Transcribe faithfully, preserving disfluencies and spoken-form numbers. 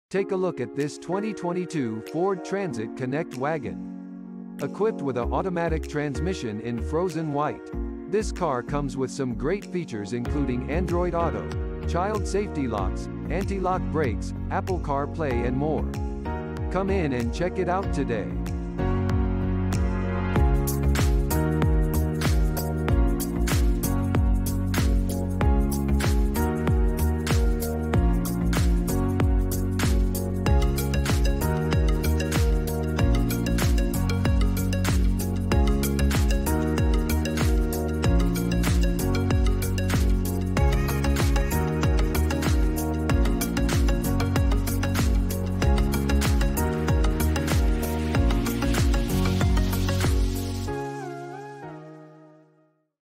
Take a look at this twenty twenty-two Ford Transit Connect Wagon. Equipped with an automatic transmission in frozen white, this car comes with some great features including Android Auto, child safety locks, anti-lock brakes, Apple CarPlay and more. Come in and check it out today.